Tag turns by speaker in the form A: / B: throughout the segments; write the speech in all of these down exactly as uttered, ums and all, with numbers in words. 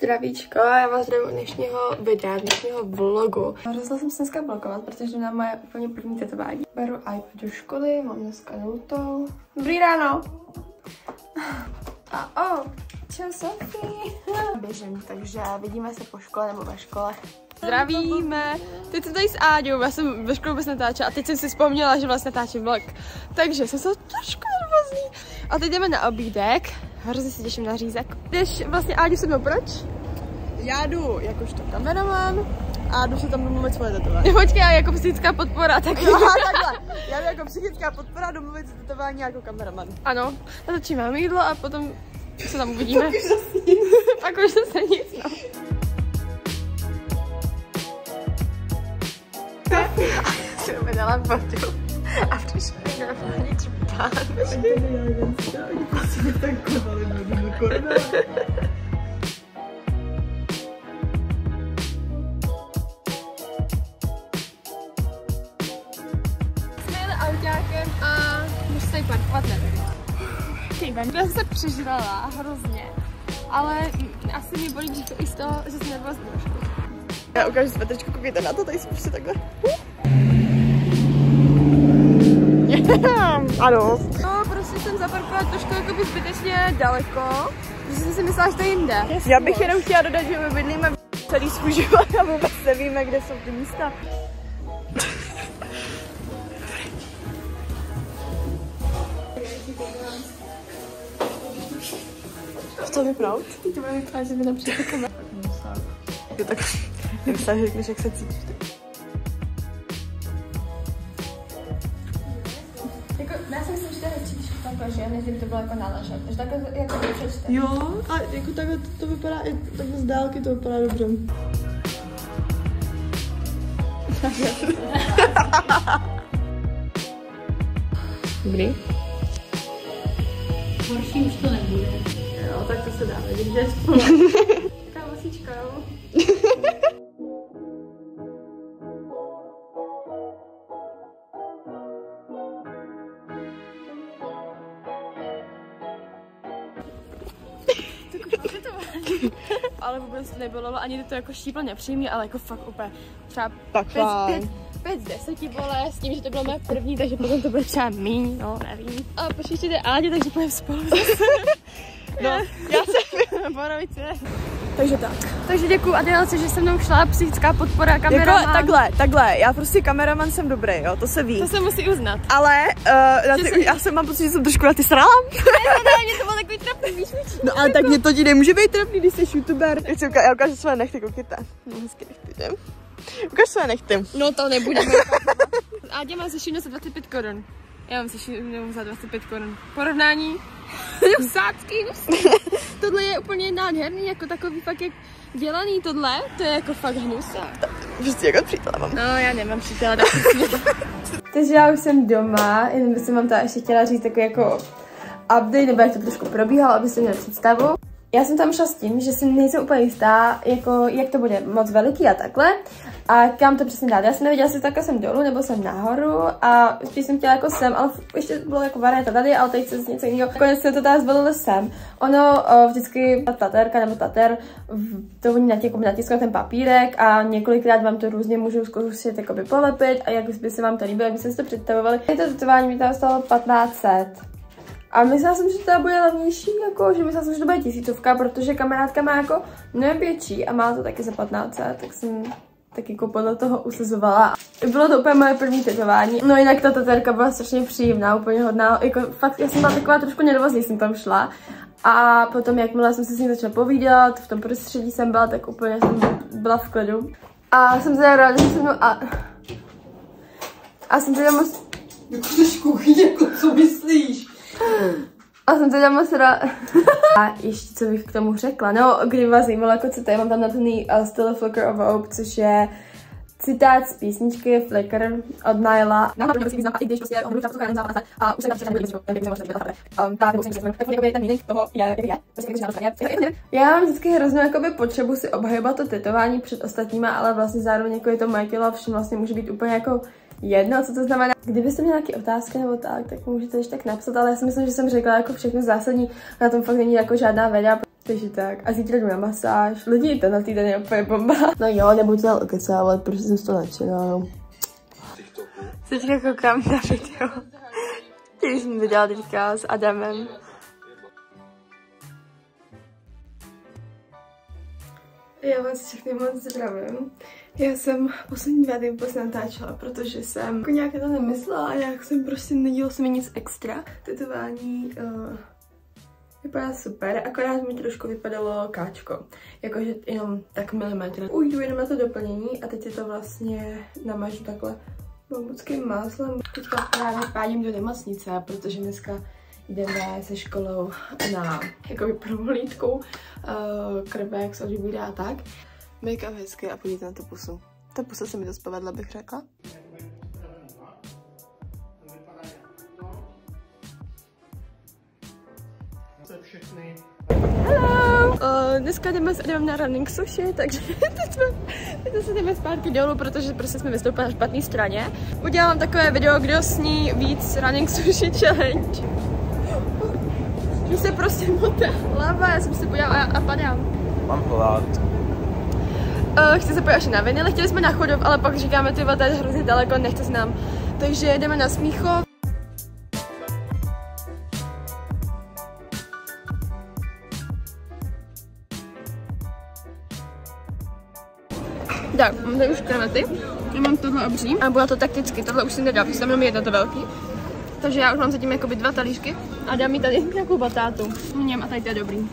A: Zdravíčko, já vás zdravím u dnešního videa, dnešního vlogu. Rozhodla jsem se dneska blokovat, protože na moje úplně první tetování. Beru iPad do školy, mám dneska nultou. Dobrý ráno! A o, čau Sofie! Běžím, takže vidíme se po škole nebo ve škole. Zdravíme! Teď jsem tady s Áďou, já jsem ve škole vůbec natáčela a teď jsem si vzpomněla, že vlastně natáčím vlog. Takže jsem se trošku nervózní. A teď jdeme na obídek. Hrozně se těším na řízek. Jdeš vlastně Áďu se mnou proč? Já jdu jakožto kameraman a jdu se tam domluvit svoje tetování. Počkej, já jako psychická podpora, tak jo, takhle. Já jdu jako psychická podpora domluvit se tetování jako kameraman. Ano, natočíme jídlo a potom se tam uvidíme. Pak už zase nic. Pak už zase nic, no. A já si uvedala vodu a přišel mi na panič pán. Počkej. Oni prostě netankovali vodu, koruna. Jsme jeli autákem a můžu se tady parkovat, nevím. Já jsem se přežrala hrozně, ale asi mě bolí břicho i z toho, že jsem nervózní trošku. Já ukážu svetečku, koukejte na to, tady jsem prostě takhle. Ano. No, prostě jsem zaparkovala trošku jakoby zbytečně daleko, protože jsem si myslela, že to je jinde. Já bych jenom chtěla dodat, že my bydlíme celý svůj život a vůbec nevíme, kde jsou ty místa. Co vyprout? Ty bude vypadat, že by například taková. Jo, tak nemyslela, že řekneš, jak se cítíš ty. Jako, já si myslím, že to je lepší, když takhle, že než kdyby to bylo jako náležet. Takže takhle jako to přečte. Jo, a jako takhle to, to vypadá, i takhle z dálky to vypadá dobře. Dobrý?
B: Horší už to nebude.
A: Jo, tak to se dá vidět, že je spolu. Taká vosíčka, jo? Ale vůbec to nebylo, ani to jako štíplo nepříjemně, ale jako fakt úplně třeba pět z deseti vole, s tím, že to bylo moje první, takže potom to bude třeba míň, no nevím. A počkej, jde Áďa, takže půjdeme spolu zase. No, já jsem Borovice. Takže tak. Takže děkuju Adélce, že se mnou šla psychická podpora, kameraman. Jako takhle, takhle, já prostě kameraman jsem dobrý, jo, to se ví. To se musí uznat. Ale uh, na ty, se... já jsem mám pocit, že jsem trošku na ty srám. Ne, ne, ne, mě to bylo takový trapný, víš, víš. No ale tak mě to ti nemůže být trapný, když jsi youtuber. Já ukážu své nechty, koukejte. No hezky nechty, jdem. Ukáž své nechty. No to nebude. Áďa má sešivnu za dvacet pět korun. Já mám sešivnu za dvacet pět korun. Porovnání. Sácky. Tohle je úplně nádherný, jako takový fakt jak dělaný tohle, to je jako fakt hnusá. Prostě jako přítele mám. No já nemám přítele, tak takže já už jsem doma, jenom bych vám to ještě chtěla říct takový jako update, nebo jak to trošku probíhalo, abyste měli představu. Já jsem tam šla s tím, že si nejsem úplně jistá, jako, jak to bude moc veliký a takhle. A kam to přesně dát. Já jsem nevěděla, jestli takhle jsem dolů nebo jsem nahoru a spíš jsem chtěla jako sem, ale ještě bylo jako varianta tady, ale teď se z něco jiného. Konec jsme to teda zvolili sem. Ono o, vždycky ta taterka nebo tater, to oni jako natisknou ten papírek a několikrát vám to různě můžou zkusit jakoby polepit a jak by se vám to líbilo, jak byste si to představovali. To tetování mi tam stalo patnáct set. A myslela jsem, že to bude levnější, jako, že myslela jsem, že to bude tisícovka, protože kamarádka má jako mnohem větší a má to taky za patnáct set, tak jsem tak jako podle toho usazovala. Bylo to úplně moje první tetování. No jinak ta taterka byla strašně příjemná, úplně hodná, jako fakt, já jsem byla taková trošku nervózní, jsem tam šla. A potom, jakmile jsem se s ní začala povídat, v tom prostředí jsem byla, tak úplně jsem byla v klidu. A jsem teda ráda, že jsem a... A jsem teda moc...
B: Jako jsi kuchyně, jako co myslíš?
A: A jsem teda moc ráda. A ještě co bych k tomu řekla, no kdyby vás zajímalo, jako co to je, mám tam napsaný uh, Still a Flicker of Hope, což je citát z písničky Flicker od Nyla. No, to význam, a i když prostě on mluví často na západ a už se tam všechny lidi, jak možná dělat takhle. Ta nebo si myslím, tak jako ten meaning toho je, jak je, prostě když na já mám vždycky hroznou jakoby potřebu si obhajovat to tetování před ostatníma, ale vlastně zároveň jako je to moje tělo, všem vlastně může být úplně jako jedno, co to znamená. Kdybyste měli nějaké otázky nebo tak, tak můžete ještě tak napsat, ale já si myslím, že jsem řekla jako všechno zásadní, na tom fakt není jako žádná věda. Takže tak. A zítra jdu na masáž. Lidi, to na týden je úplně bomba. No jo, nebudu to okecávat, protože jsem z toho nadšená, no. Teďka koukám na video, který jsem viděla teďka s Adamem. Já vás všechny moc zdravím. Já jsem poslední dva dny vůbec natáčela, protože jsem jako nějak to nemyslela a jak jsem prostě nedělala se mi nic extra. Tetování uh, vypadá super, akorát mi trošku vypadalo káčko. Jakože jenom tak milimetr. Ujdu jenom na to doplnění a teď si to vlastně namažu takhle bambuckým máslem. Teďka právě pádím do nemocnice, protože dneska jdeme se školou na jakoby prohlídku, uh, krve, jak se odbírá a tak. Make-up hezky a podívejte na tu pusu. Ta pusa se mi dost povedla, bych řekla. Hello! Uh, dneska jdeme s Adamem na running sushi, takže teď jsme, teď se jdeme zpátky dolů, protože prostě jsme vystoupili na špatné straně. Udělám takové video, kdo sní víc running sushi challenge. Že se prostě motá hlava, já jsem se podívala a, a padám.
C: Mám hlad.
A: Uh, chci se podívat na Vinily, chtěli jsme na Chodov, ale pak říkáme, ty to je hrozně daleko, nechce s nám. Takže jdeme na Smíchov. Tak, mám tady už krevety. Já mám tohle obří a bude to takticky, tohle už si nedá, protože tam jenom jedno to velký. Takže já už mám zatím jakoby dva talířky a dám mi tady nějakou batátu. Mním a tady to je dobrý.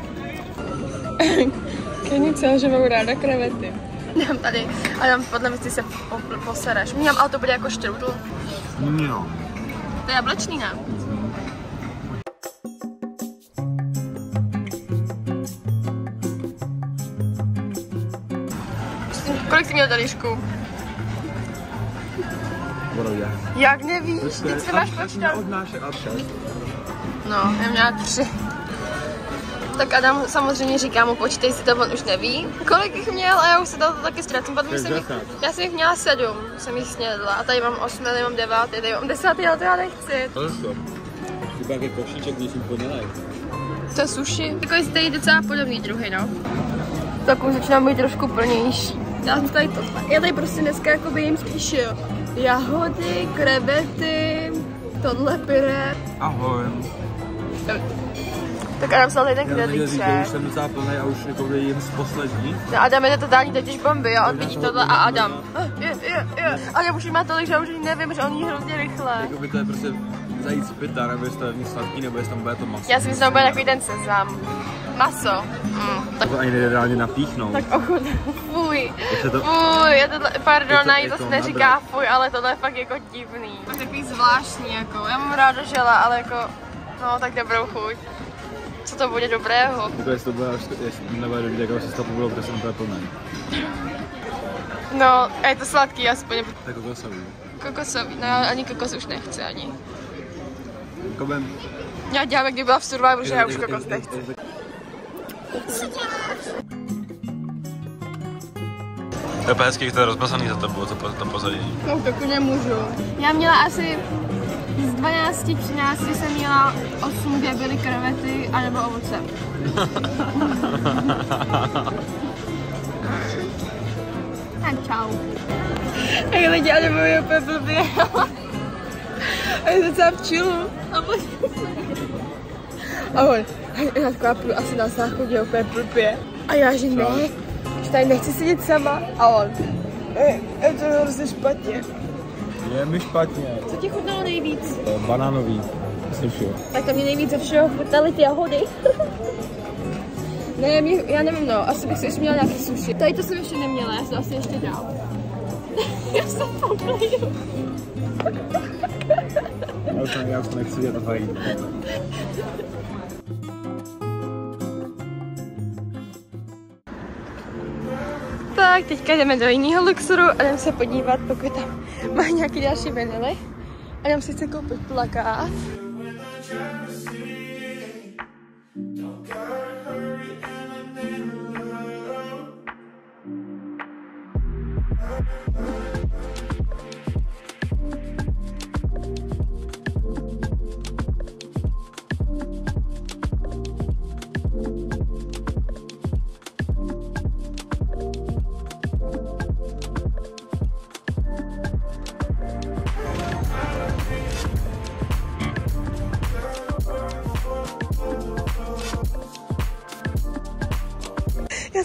A: Kenica, že mám ráda krevety. Dám tady a dám podle mě ty se po, posereš. Mním, ale to bude jako štrudl.
C: No.
A: To je jablečný, ne? Kolik jsi měl talířku? Jak nevíš? Teď si máš počítat. No, já měla tři. Tak Adam samozřejmě říká mu, počítej si to, on už neví, kolik jich měl a já už se to taky ztratím. Jsem jich, já jsem jich měla sedm, jsem jich snědla a tady mám osm, tady mám devět, tady mám desátý, ale to já nechci.
C: To je to. Chyba jaký košíček, když jim ponělej.
A: To je sushi. Takový stejný docela podobný druhy, no. Tak už začínám být trošku plnější. Já jsem tady tohle. Já tady prostě dneska jakoby jim spíš jo. Jahody, krevety, tohle pyré.
C: Ahoj.
A: Tak Adam se tady ten
C: knedlíček. Já už jsem docela plnej a už jako jim z poslední.
A: No Adam je to totální totiž bomby, já odbíč tohle a Adam. Je, je, je. Adam už jí má tolik, že já už nevím, že on jí hrozně rychle.
C: Jakoby to je prostě zajít z pyta, nebo jestli to je sladký, nebo jestli tam bude to maso.
A: Já si myslím, že bude takový ten sezam. Maso. Mm, tak...
C: To ani nejde reálně napíchnout.
A: Tak ochut. Fuj. To... Fuj, je tohle, pardon, to, to se neříká nabrat. Fuj, ale tohle je fakt jako divný. To je takový zvláštní, jako, já mám ráda žela, ale jako, no tak dobrou chuť. Co to bude dobrého?
C: Jako jestli to bude, jestli nebude dobrý, jako jestli to bylo, protože jsem to je plné.
A: No, a je to sladký aspoň.
C: To je kokosový.
A: Kokosový, no ani kokos už nechci ani.
C: Kobem.
A: Já dělám, jak kdyby byla v Survivoru, že já už kokos nechci.
C: To je hezký, jak to je rozmazaný za tebou, to, to pozadí.
A: No, taky nemůžu. Já měla asi z dvanácti, třinácti jsem měla osm, kde byly krevety anebo ovoce. Tak čau. Jak lidi animují úplně blbě. A je docela v chillu. Ahoj. Já taková půjdu asi na záchodě úplně blbě. A já že ne, že tady nechci sedět sama. A on. Je, je to hrozně špatně.
C: Je mi špatně.
A: Co ti chutnalo nejvíc?
C: Banánový. Sushi.
A: Tak to mě nejvíc ze všeho chutnaly ty jahody. Ne, mě, já nevím, no, asi bych si ještě měla nějaký sushi. Tady to jsem ještě neměla, já jsem asi ještě dál. Já jsem pobliju.
C: Já už, já už to nechci dělat tady.
A: Tak, teďka jdeme do jiného Luxoru a jdeme se podívat, pokud tam má nějaký další Vinily. A jdeme si chce koupit plakát.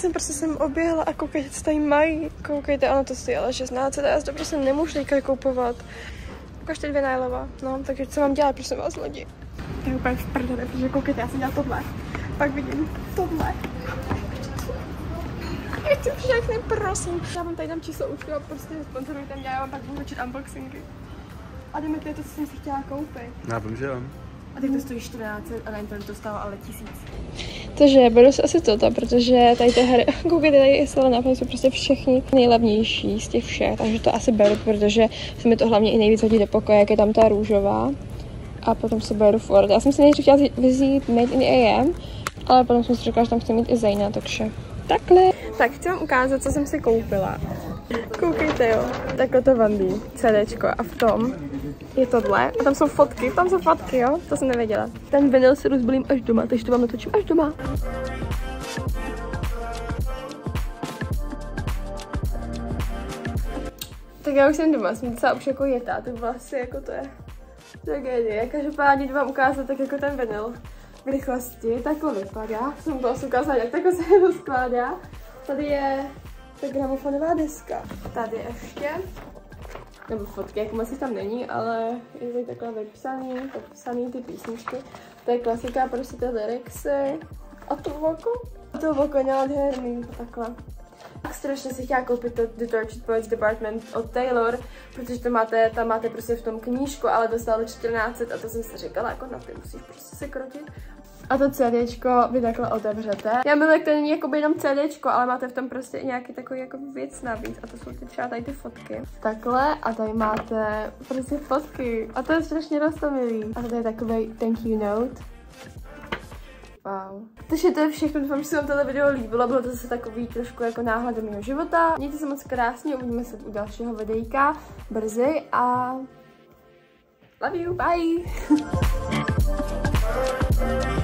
A: jsem prostě sem objehla a koukejte, co tady mají. Koukejte, ono to stojí ale šestnáct set a já to prostě nemůžu teďka koupovat. Ukažte dvě najleva, no, takže co mám dělat, prosím vás, lidi. To je úplně v prdele, protože koukejte, já jsem dělala tohle. Pak vidím tohle. Já chci všechny, prosím. Já vám tady dám číslo účtu a prostě sponzoruji tam, já vám pak budu točit unboxingy. A jdeme, to je to, co jsem si chtěla koupit.
C: Já vím, že jo.
A: A teď to stojí čtrnáct set a na internetu to stálo ale tisíc.
D: Takže beru si asi toto, protože tady ty hry, koukejte, tady je celé nápady jsou prostě všechny nejlevnější z těch všech, takže to asi beru, protože se mi to hlavně i nejvíc hodí do pokoje, jak je tam ta růžová. A potom si beru Ford. Já jsem si nejdřív chtěla vzít Made in A M, ale potom jsem si řekla, že tam chci mít i Zejna, takže takhle.
A: Tak chci vám ukázat, co jsem si koupila. Koukejte, jo. Takhle to vandí, CDčko a v tom je tohle. A tam jsou fotky, tam jsou fotky, jo. To jsem nevěděla. Ten vinyl si rozbalím až doma, takže to vám natočím až doma. Tak já už jsem doma, jsem docela už jako jetá, ty vlasy, jako to je tragédie. Každopádně jdu vám ukázat tak jako ten vinyl v rychlosti, takhle vypadá. Jsem to asi ukázala, jak takhle se rozkládá. Tady je ta gramofonová deska. Tady ještě, nebo fotky, jako moc tam není, ale je tady takhle vypsaný, vypsaný ty písničky. To je klasika, prostě ty lyricsy. A to oko? A to oko je nádherný, takhle. Tak strašně si chtěla koupit to The Tortured Poets Department od Taylor, protože to máte, tam máte prostě v tom knížku, ale dostalo čtrnáct set a to jsem si říkala, jako na ty musíš prostě se krotit. A to CDčko vy takhle otevřete. Já miluji, jak to není jako jenom CDčko, ale máte v tom prostě i nějaký takový jako věc navíc. A to jsou ty třeba tady ty fotky. Takhle a tady máte prostě fotky. A to je strašně roztomilý. A tady je takový thank you note. Wow. Takže to je všechno, doufám, že se vám tohle video líbilo, bylo to zase takový trošku jako náhled do mého života. Mějte se moc krásně, uvidíme se u dalšího videjka brzy a love you, bye!